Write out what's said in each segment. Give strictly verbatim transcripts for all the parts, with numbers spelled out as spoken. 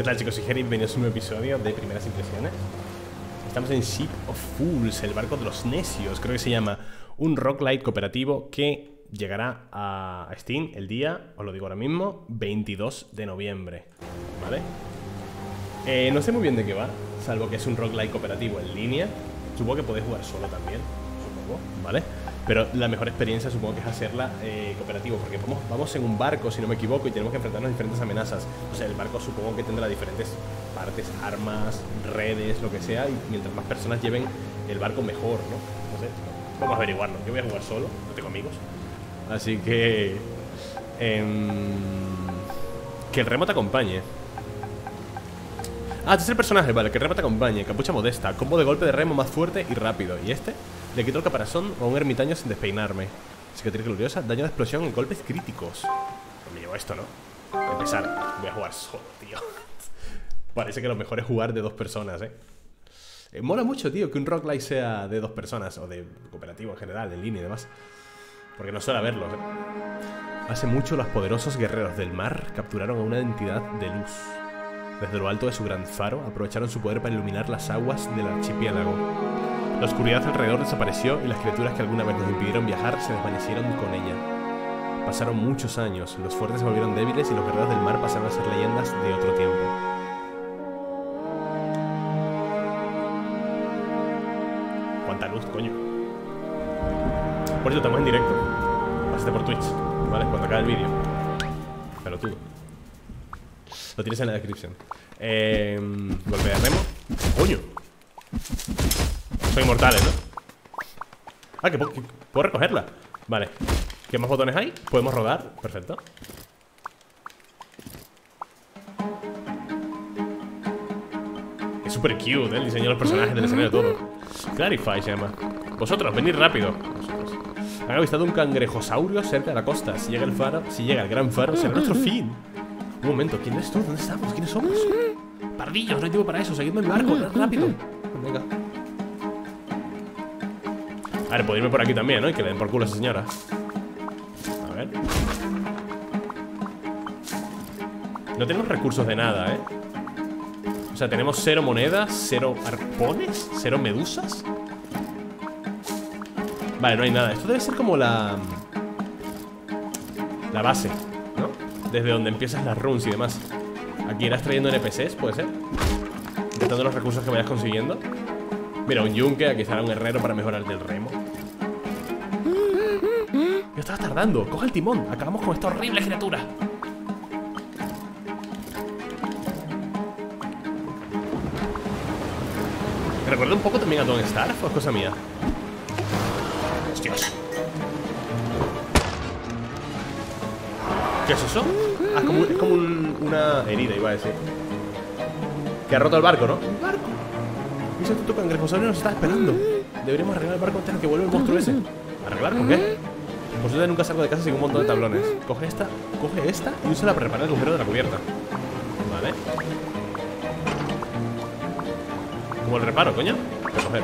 tal, chicos? Soy Jerry, bienvenidos a un nuevo episodio de Primeras Impresiones. Estamos en Ship of Fools, el barco de los necios, creo que se llama. Un roguelite cooperativo que llegará a Steam el día, os lo digo ahora mismo, veintidós de noviembre, ¿vale? Eh, no sé muy bien de qué va, salvo que es un roguelite cooperativo en línea. Supongo que podéis jugar solo también, supongo, ¿vale? Pero la mejor experiencia supongo que es hacerla eh, cooperativo, porque vamos, vamos en un barco, si no me equivoco, y tenemos que enfrentarnos a diferentes amenazas. O sea, el barco supongo que tendrá diferentes partes, armas, redes, lo que sea, y mientras más personas lleven el barco mejor, ¿no? No sé, vamos a averiguarlo. Yo voy a jugar solo, no tengo amigos. Así que... Eh, que el remo te acompañe. Ah, este es el personaje, vale, que el remo te acompañe. Capucha modesta, combo de golpe de remo más fuerte y rápido. ¿Y este? Le quito el caparazón a un ermitaño sin despeinarme. Cicatriz gloriosa, daño de explosión en golpes críticos. Me llevo esto, ¿no? Voy a empezar, voy a jugar solo, tío. Parece que lo mejor es jugar de dos personas, ¿eh? eh Mola mucho, tío, que un roguelike sea de dos personas. O de cooperativo en general, en línea y demás. Porque no suele haberlos, ¿eh? Hace mucho los poderosos guerreros del mar capturaron a una entidad de luz. Desde lo alto de su gran faro aprovecharon su poder para iluminar las aguas del archipiélago. La oscuridad alrededor desapareció y las criaturas que alguna vez nos impidieron viajar se desvanecieron con ella. Pasaron muchos años, los fuertes se volvieron débiles y los guerreros del mar pasaron a ser leyendas de otro tiempo. ¿Cuánta luz, coño? Por eso estamos en directo. Pásate por Twitch, ¿vale? Cuando acabe el vídeo. Pelotudo. Lo tienes en la descripción. Eh, golpe de remo. ¡Coño! Son inmortales, ¿no? Ah, que, que puedo recogerla. Vale. ¿Qué más botones hay? Podemos rodar. Perfecto. Es súper cute, ¿eh? El diseño de los personajes, del escenario, todo. Clarify se llama. Vosotros, venid rápido. Vosotros. Han avistado un cangrejosaurio cerca de la costa. Si llega el faro, si llega el gran faro, será nuestro fin. Un momento, ¿quién eres tú? ¿Dónde estamos? ¿Quiénes somos? Pardillos, no hay tiempo para eso. Seguidme en mi barco, rápido. Venga. A ver, puedo irme por aquí también, ¿no? Y que le den por culo a esa señora. A ver. No tenemos recursos de nada, ¿eh? O sea, tenemos cero monedas, cero arpones, cero medusas. Vale, no hay nada. Esto debe ser como la... La base, ¿no? Desde donde empiezas las runs y demás. Aquí irás trayendo N P Cs, ¿puede ser? Intentando los recursos que vayas consiguiendo. Mira, un yunque, aquí estará un herrero para mejorar el remo. Ya estaba tardando, coge el timón. Acabamos con esta horrible criatura. Me recuerda un poco también a Don't Starve, o es cosa mía. Hostias. ¿Qué es eso? Ah, es como, es como un, una herida, iba a decir. Que ha roto el barco, ¿no? ¿El barco? Ese tuto cangrejosaurio nos está esperando. Deberíamos arreglar el barco antes de que vuelva el monstruo ese. ¿Arreglar con qué? Por suerte nunca salgo de casa sin un montón de tablones. Coge esta, coge esta y úsala para reparar el agujero de la cubierta. Vale. ¿Cómo el reparo, coño? Recoger.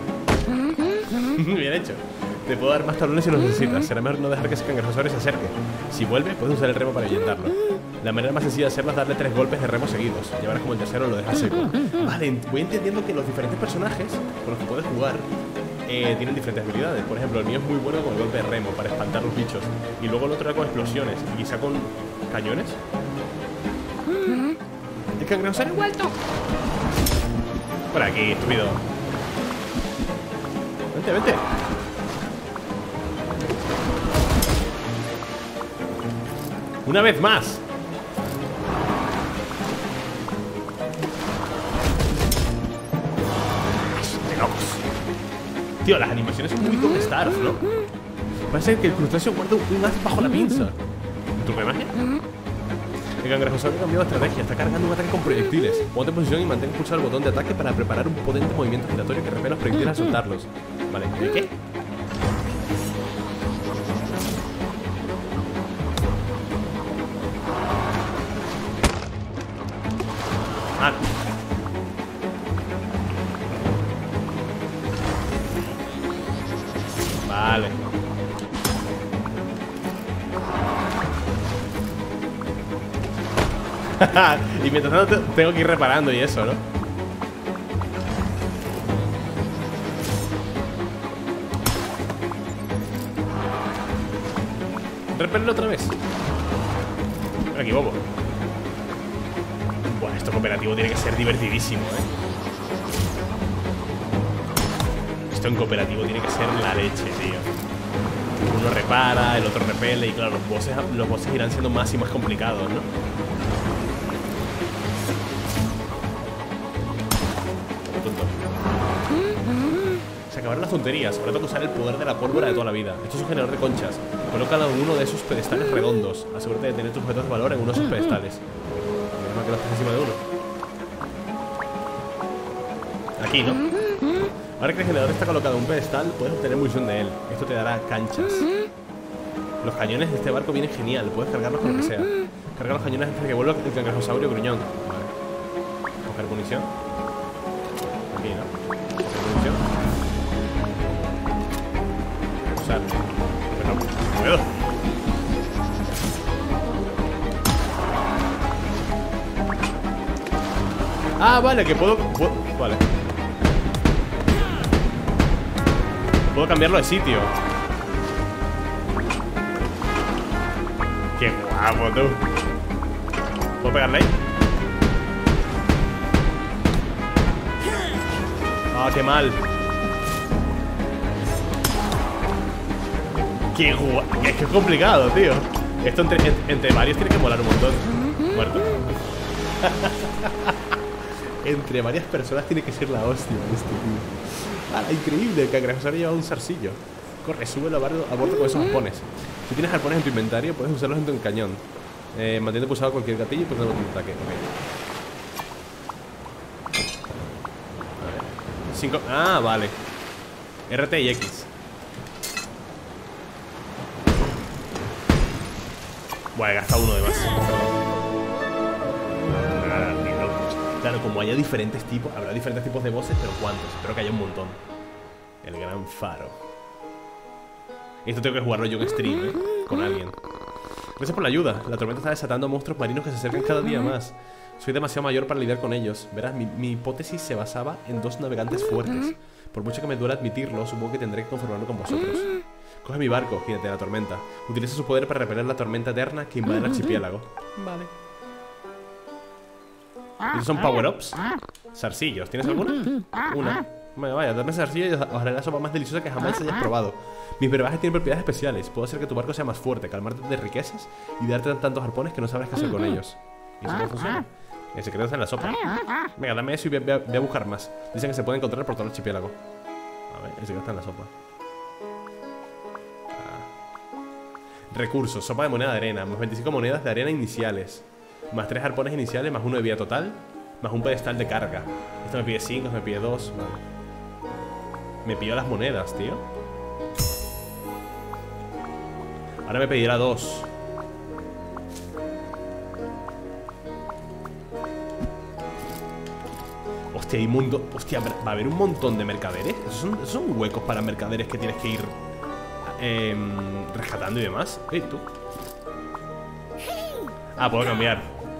Bien hecho. Te puedo dar más tablones si los necesitas. Será mejor no dejar que ese cangrejosaurio se acerque. Si vuelve, puedes usar el remo para ahuyentarlo. La manera más sencilla de hacerlo es darle tres golpes de remo seguidos. Llevarás como el tercero lo dejas seco. Vale, voy entendiendo que los diferentes personajes con los que puedes jugar eh, tienen diferentes habilidades. Por ejemplo, el mío es muy bueno con el golpe de remo para espantar los bichos. Y luego el otro era con explosiones. Y quizá con cañones. ¡El cangrejosaurio ha vuelto! Por aquí, estúpido. Vente, vente. Una vez más. De locos. Tío, las animaciones son muy Don't Starve, ¿no? Parece que el crustáceo guarda un haz bajo la pinza. ¿Tú me imaginas? El cangrejosaurio ha cambiado de estrategia. Está cargando un ataque con proyectiles. Ponte en posición y mantén pulsado el botón de ataque para preparar un potente movimiento giratorio que repele los proyectiles al soltarlos. Vale, ¿de qué? Ah. Vale. Y mientras tanto tengo que ir reparando y eso, ¿no? Repello otra vez. Me equivoco. Buah, esto cooperativo tiene que ser divertidísimo, ¿eh? Esto en cooperativo tiene que ser la leche, tío. Uno repara, el otro repele. Y claro, los bosses, los bosses irán siendo más y más complicados, ¿no? Se acabaron las tonterías. Ahora tengo que usar el poder de la pólvora de toda la vida. Esto es un generador de conchas. Colócalo en uno de esos pedestales redondos. Asegúrate de tener tus objetos de valor en uno de esos pedestales. Menos que no estés encima de uno. Aquí, ¿no? Ahora que el generador está colocado en un pedestal, puedes obtener munición de él. Esto te dará canchas. Los cañones de este barco vienen genial. Puedes cargarlos con lo que sea. Carga los cañones antes de que vuelva el cangrejosaurio gruñón. Vale. Coger munición. Aquí, ¿no? Coger munición. Usar. Pero no puedo. Ah, vale, que puedo, puedo... Vale. Puedo cambiarlo de sitio. Qué guapo, tú. ¿Puedo pegarle ahí? Ah, qué mal. Qué guapo. Es que es complicado, tío. Esto entre, en, entre varios tiene que molar un montón. Muerto. Entre varias personas tiene que ser la hostia este tío. Ah, increíble, el cangrejosaurio lleva un zarcillo. Corre, súbelo a bordo, a bordo con esos arpones. Si tienes arpones en tu inventario, puedes usarlos en tu cañón. eh, Manteniendo pulsado cualquier gatillo y pulsando un ataque. Okay. A ver. Cinco... Ah, vale. R T y X. Bueno, he gastado uno de más. Claro, como haya diferentes tipos, habrá diferentes tipos de bosses, pero ¿cuántos? Espero que haya un montón. El gran faro. Esto tengo que jugarlo yo en stream, ¿eh? Con alguien. Gracias por la ayuda. La tormenta está desatando monstruos marinos que se acercan cada día más. Soy demasiado mayor para lidiar con ellos. Verás, mi, mi hipótesis se basaba en dos navegantes fuertes. Por mucho que me duela admitirlo, supongo que tendré que conformarme con vosotros. Coge mi barco, gírate de la tormenta. Utiliza su poder para repeler la tormenta eterna que invade el archipiélago. Vale. ¿Estos son power-ups? Zarcillos, ¿tienes alguna? Una. Bueno, vaya, dame zarcillos y os haré la sopa más deliciosa que jamás hayas probado. Mis brebajes tienen propiedades especiales. Puedo hacer que tu barco sea más fuerte, calmarte de riquezas y darte tantos arpones que no sabrás qué hacer con ellos. ¿Y eso cómo funciona? El secreto está en la sopa. Venga, dame eso y voy a, voy a buscar más. Dicen que se puede encontrar por todo el archipiélago. A ver, el secreto está en la sopa. Ah. Recursos, sopa de moneda de arena. Más veinticinco monedas de arena iniciales. Más tres arpones iniciales, más uno de vida total. Más un pedestal de carga. Esto me pide cinco, esto me pide dos. Vale. Me pidió las monedas, tío. Ahora me pedirá dos. Hostia, hay un mundo. Hostia, va a haber un montón de mercaderes. Esos son, esos son huecos para mercaderes que tienes que ir eh, rescatando y demás. Ey, tú. Ah, puedo cambiar.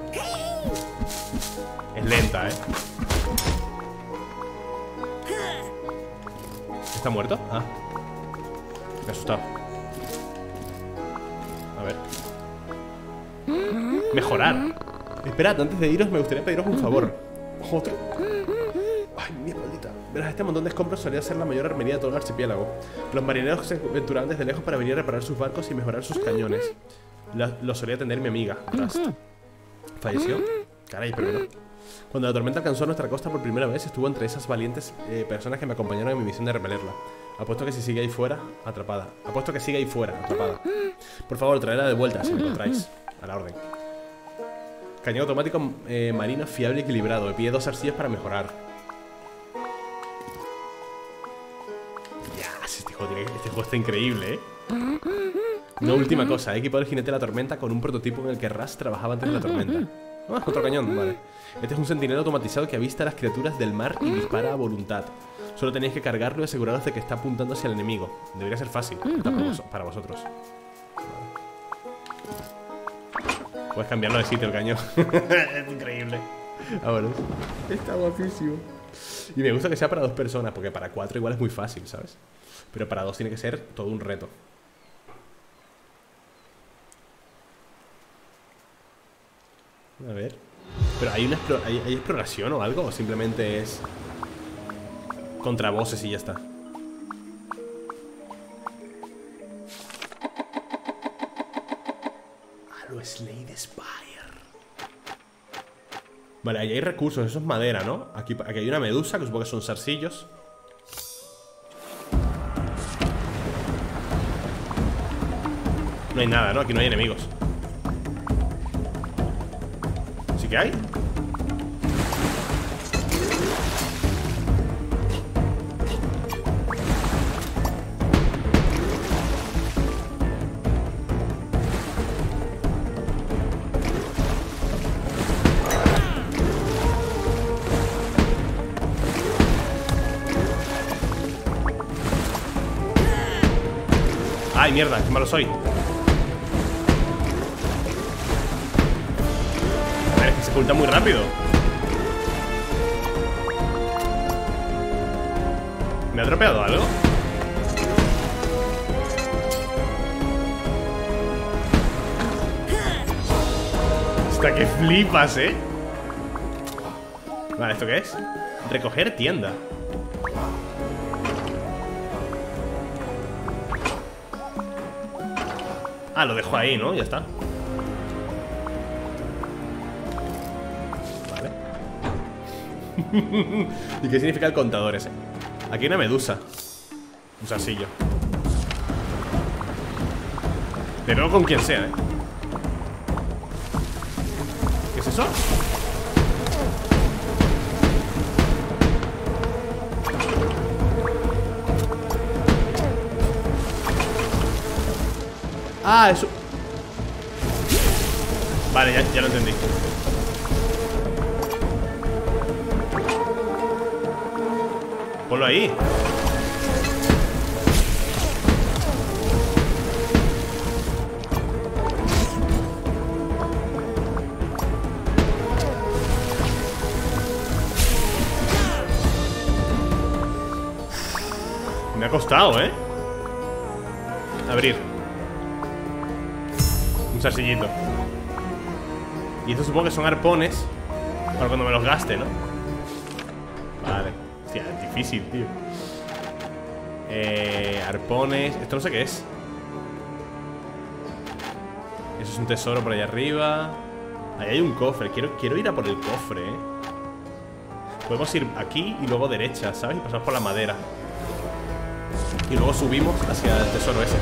Es lenta, eh. ¿Está muerto? Ah. Me he asustado. A ver. Mejorar. Esperad, antes de iros me gustaría pediros un favor. ¿Otro? Ay, mierda maldita. Verás, este montón de escombros solía ser la mayor armería de todo el archipiélago. Los marineros se aventuraban desde lejos para venir a reparar sus barcos y mejorar sus cañones. Lo, lo solía atender mi amiga, Rust. ¿Falleció? Caray, pero no. Cuando la tormenta alcanzó nuestra costa por primera vez, estuvo entre esas valientes eh, personas que me acompañaron en mi misión de repelerla. Apuesto que si sigue ahí fuera, atrapada. Apuesto que sigue ahí fuera, atrapada. Por favor, traedla de vuelta si me encontráis. A la orden. Cañón automático eh, marino fiable y equilibrado. Me pide dos arcillas para mejorar. Ya, yes, este, este juego está increíble, ¿eh? Una última cosa, he equipado el jinete de la tormenta con un prototipo en el que Rust trabajaba antes de la tormenta. Ah, otro cañón, vale. Este es un sentinela automatizado que avista a las criaturas del mar y dispara a voluntad. Solo tenéis que cargarlo y aseguraros de que está apuntando hacia el enemigo. Debería ser fácil, para vosotros. Puedes cambiarlo de sitio el cañón. Es increíble. Ahora, está guapísimo. Y me gusta que sea para dos personas, porque para cuatro igual es muy fácil, ¿sabes? Pero para dos tiene que ser todo un reto. A ver. Pero ¿hay, una explora ¿hay, ¿hay exploración o algo? ¿O simplemente es contra bosses y ya está? Halo Slay the Spire. Vale, ahí hay recursos, eso es madera, ¿no? Aquí, aquí hay una medusa, que supongo que son zarcillos. No hay nada, ¿no? Aquí no hay enemigos. ¿Sí que hay? Ay, mierda, qué malo soy. A ver, es que se oculta muy rápido. ¿Me ha tropeado algo? Hasta que flipas, ¿eh? Vale, ¿esto qué es? Recoger tienda. Ah, lo dejo ahí, ¿no? Ya está. Vale. ¿Y qué significa el contador ese? Aquí hay una medusa. Un zarcillo. De nuevo con quien sea, ¿eh? ¿Qué es eso? Ah, eso. Vale, ya, ya lo entendí. Ponlo ahí. Me ha costado, ¿eh? Abrir. Un zarcillito. Y esto supongo que son arpones para cuando me los gaste, ¿no? Vale. Hostia, es difícil, tío. Eh, arpones. Esto no sé qué es. Eso es un tesoro por allá arriba. Ahí hay un cofre. Quiero, quiero ir a por el cofre, ¿eh? Podemos ir aquí y luego derecha, ¿sabes? Y pasamos por la madera. Y luego subimos hacia el tesoro ese.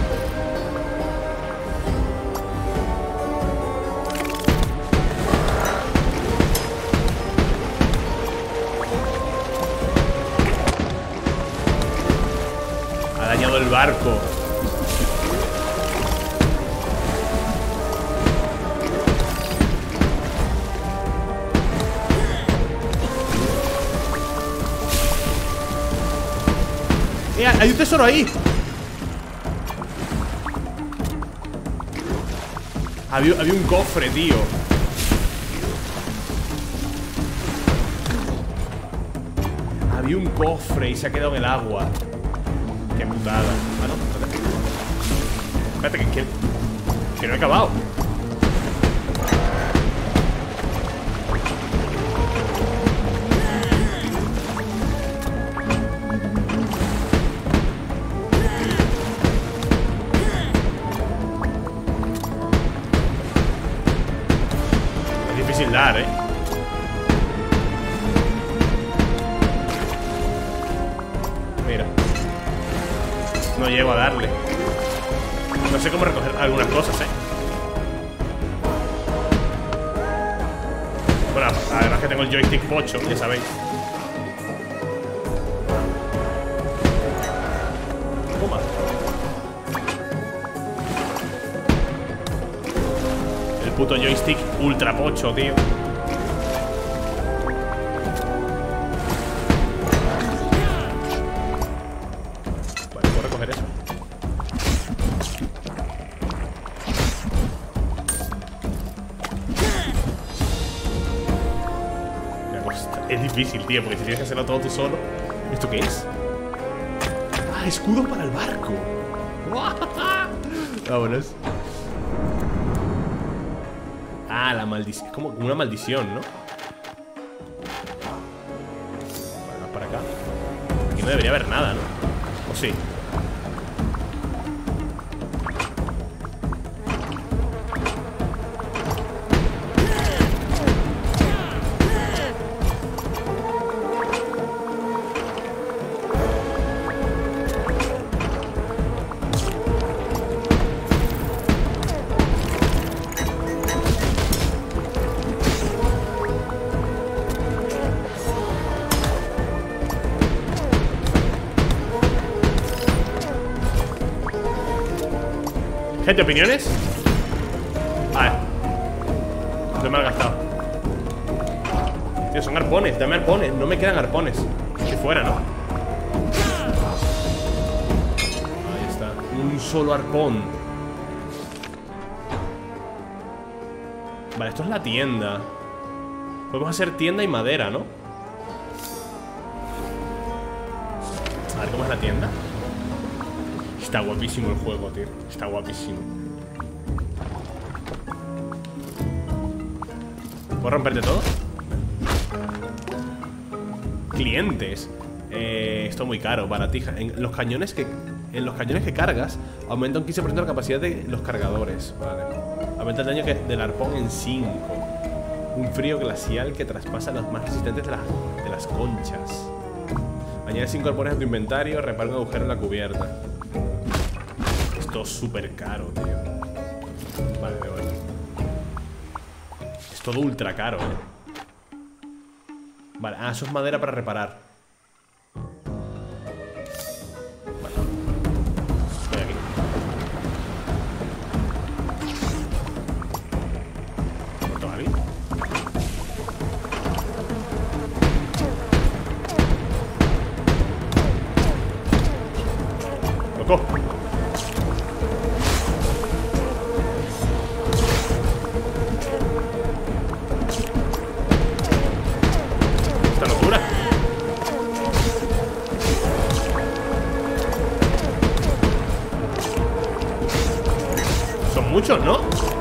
Ha dañado el barco. ¡Eh! ¡Hay un tesoro ahí! Había, había un cofre, tío. Había un cofre y se ha quedado en el agua. Qué putada. Ah, no, espérate. Espérate, que, que, que no he acabado. Dar, ¿eh? Mira. No llego a darle. No sé cómo recoger algunas cosas, ¿eh? Bueno, además que tengo el joystick pocho, ya sabéis. Toma. El puto joystick ultra pocho, tío. Vale, puedo recoger eso. difícil, tío, porque si tienes que hacerlo todo tú solo. ¿Esto qué es? Ah, escudo para el barco. Vámonos. Ah, la maldición. Es como una maldición, ¿no? Vamos para acá. Aquí no debería haber nada, ¿no? ¿O sí? Gente, ¿opiniones? A ver. Lo me ha gastado. Tío, son arpones, dame arpones. No me quedan arpones. Si fuera, ¿no? Ahí está. Un solo arpón. Vale, esto es la tienda. Podemos hacer tienda y madera, ¿no? A ver, ¿cómo es la tienda? Está guapísimo el juego, tío. Está guapísimo. ¿Puedo romperte todo? Clientes. Eh, esto es muy caro, baratija. En los cañones que en los cañones que cargas aumenta un quince por ciento la capacidad de los cargadores. Vale. Aumenta el daño que, del arpón en cinco. Un frío glacial que traspasa los más resistentes de, la, de las conchas. Añade cinco arpones a tu inventario. Repara un agujero en la cubierta. Esto es súper caro, tío. Vale, de vuelta. Es todo ultra caro, eh. Vale, ah, eso es madera para reparar. Vale. Estoy aquí. ¿Mato a alguien? ¡Loco! Muchos, ¿no?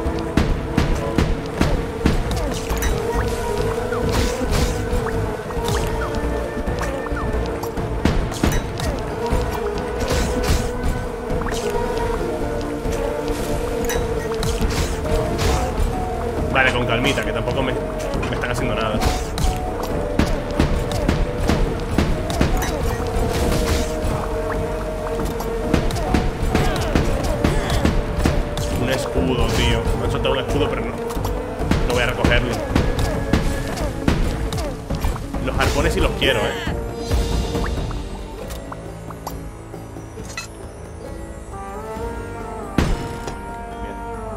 Vale, con calmita, que tampoco me, me están haciendo nada. Escudo, tío. Me han soltado un escudo, pero no. No voy a recogerlo. Los arpones sí los quiero, eh. Bien.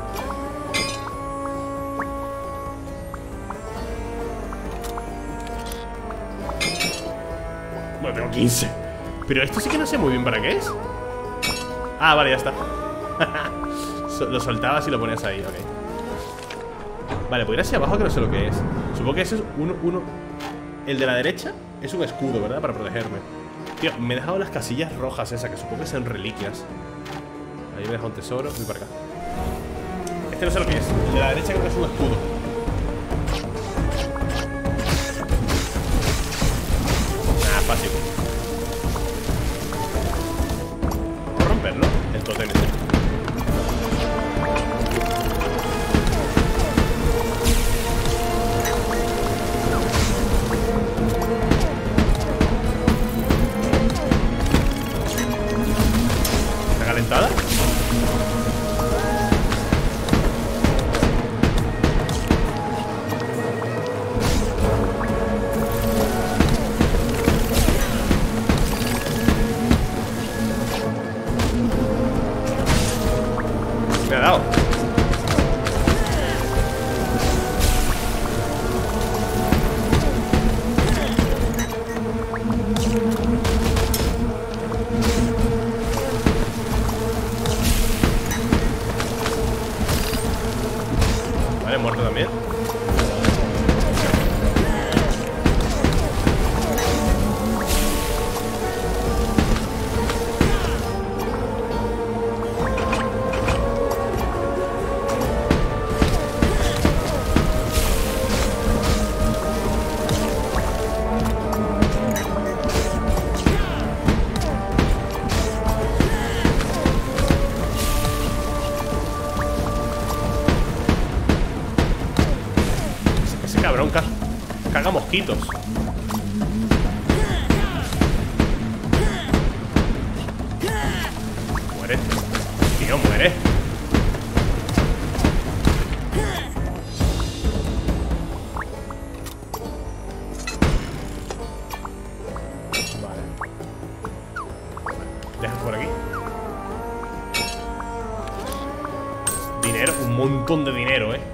Bueno, tengo quince. Pero esto sí que no sé muy bien para qué es. Ah, vale, ya está. Lo soltabas y lo ponías ahí, ok. Vale, pues ir hacia abajo que no sé lo que es. Supongo que ese es uno, uno. El de la derecha es un escudo, ¿verdad? Para protegerme. Tío, me he dejado las casillas rojas esas, que supongo que son reliquias. Ahí me he dejado un tesoro. Voy para acá. Este no sé lo que es. El de la derecha creo que es un escudo. Nah, fácil. ¿Puedo romperlo? El totem este. ¿Calentada? Me ha dado. Vale, muerto también. caga mosquitos. Muere. Tío, muere. Vale. Deja por aquí. Dinero, un montón de dinero, eh.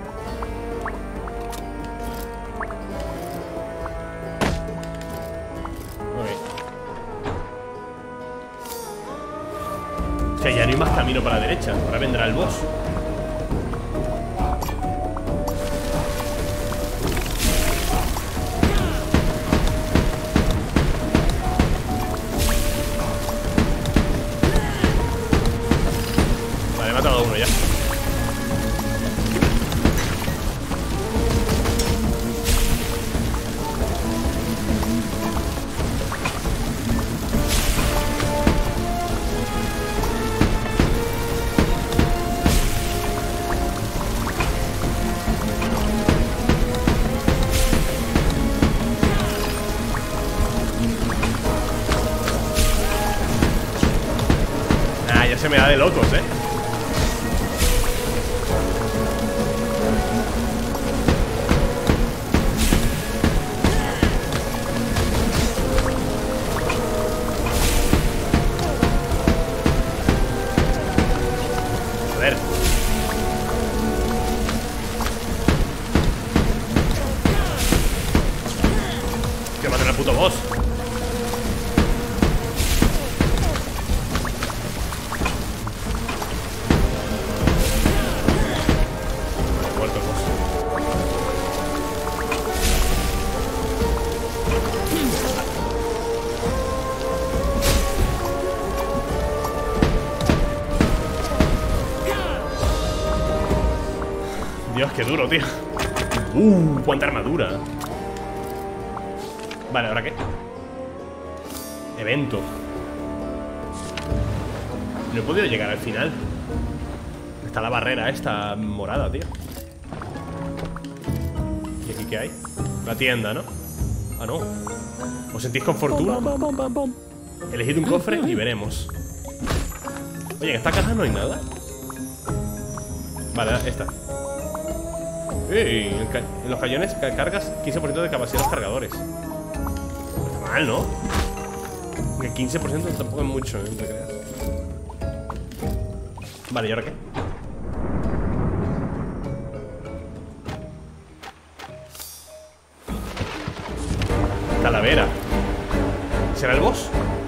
O sea, ya no hay más camino para la derecha. Ahora vendrá el boss. Vale, he matado a uno ya. Se me da de locos, eh. Joder. Que matar al puto boss. Dios, qué duro, tío. Uh, cuánta armadura. Vale, ¿ahora qué? Evento. No he podido llegar al final. Está la barrera esta morada, tío. ¿Y aquí qué hay? La tienda, ¿no? Ah, no. ¿Os sentís con fortuna? Elegid un cofre y veremos. Oye, en esta caja no hay nada. Vale, esta. Ey, en los cañones cargas quince por ciento de capacidad de los cargadores. No está mal, ¿no? El quince por ciento tampoco es mucho, ¿eh? No te creas. Vale, ¿y ahora qué? Calavera. ¿Será el boss?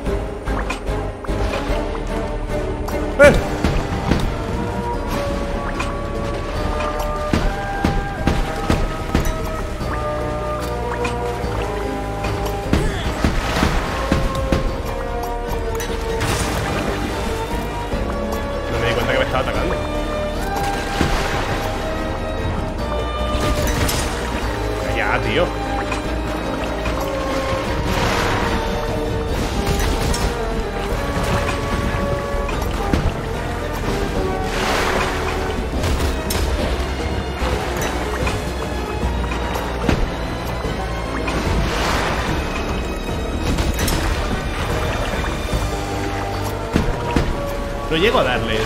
¡Eh! Estaba atacando. Ya, tío. No llego a darle.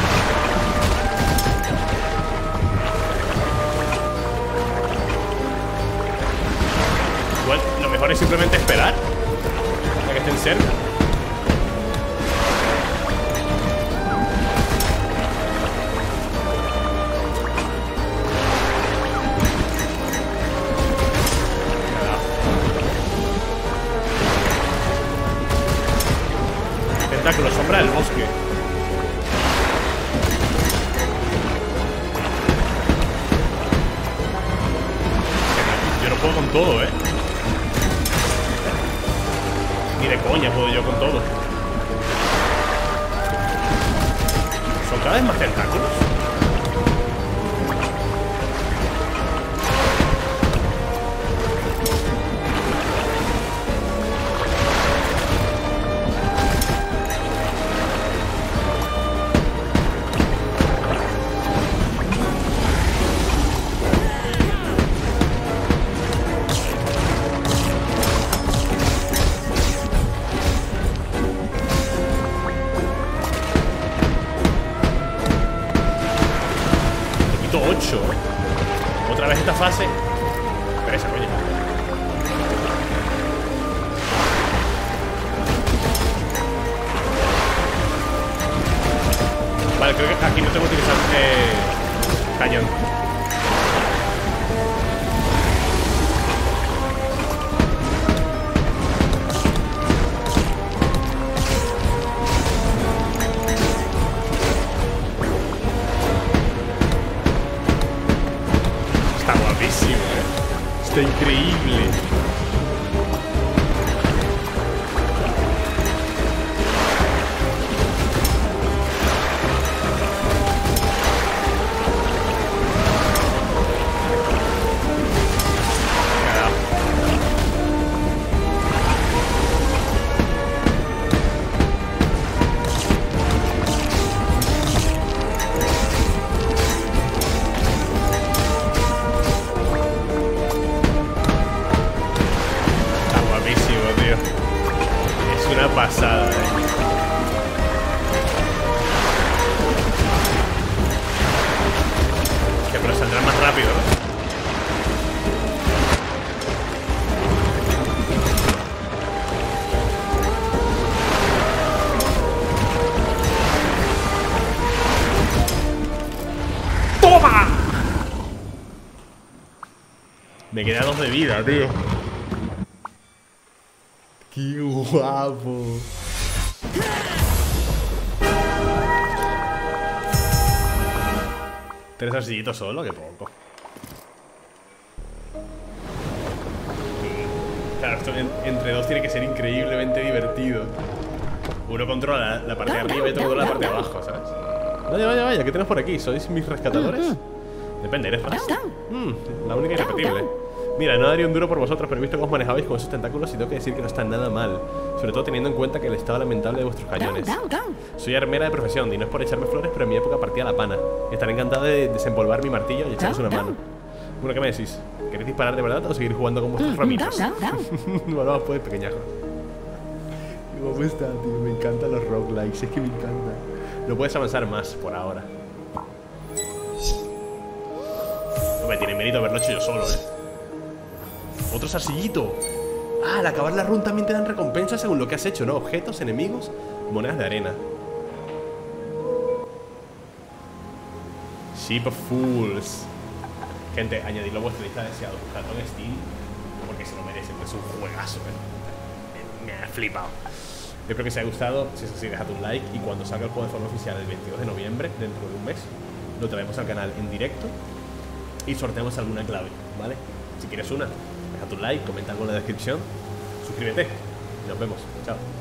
Igual, lo mejor es simplemente esperar a que estén cerca. Tentáculo, sombra del bosque. Yo no puedo con todo, eh. Ni de coña puedo yo con todo. Son cada vez más tentáculos. mucho, ¿eh? Otra vez esta fase. Pereza, coño. Vale, creo que aquí no tengo que utilizar eh, cañón. Está guapísimo, ¿eh? Está increíble. Pasada, eh. Que pero saldrá más rápido, ¿no? ¡Toma! Me queda dos de vida, tío. ¡Qué guapo! ¿Tres arsillitos solo? ¡Qué poco! Claro, esto en, entre dos tiene que ser increíblemente divertido. Uno controla la, la parte de arriba y otro controla la parte de abajo, ¿sabes? Vaya, vaya, vaya, ¿qué tenemos por aquí? ¿Sois mis rescatadores? Depende, ¿eres fácil? Mm, la única irrepetible. Mira, no daría un duro por vosotros, pero he visto cómo os manejabais con esos tentáculos y tengo que decir que no está nada mal. Sobre todo teniendo en cuenta que el estado lamentable de vuestros cañones. Soy armera de profesión y no es por echarme flores, pero en mi época partía la pana. Estaré encantado de desempolvar mi martillo y echaros una mano. Bueno, ¿qué me decís? ¿Queréis disparar de verdad o seguir jugando con vuestros ramitos? Bueno, vamos pues, pequeñajo. Qué guapo está, tío. Me encantan los roguelikes, es que me encanta. No puedes avanzar más por ahora. No me tiene mérito haberlo hecho yo solo, eh. Otro arcillito. Ah, al acabar la run también te dan recompensas según lo que has hecho, ¿no? Objetos, enemigos, monedas de arena. Ship of Fools. Gente, añadidlo a vuestra lista de deseados. Buscadlo en Steam porque se lo merecen. Es un juegazo, ¿eh? Me, me ha flipado. Espero que os haya gustado. Si es así, dejad un like. Y cuando salga el juego de forma oficial el veintidós de noviembre, dentro de un mes, lo traemos al canal en directo y sorteamos alguna clave, ¿vale? Si quieres una, deja tu like, comenta algo en la descripción, suscríbete y nos vemos. Chao.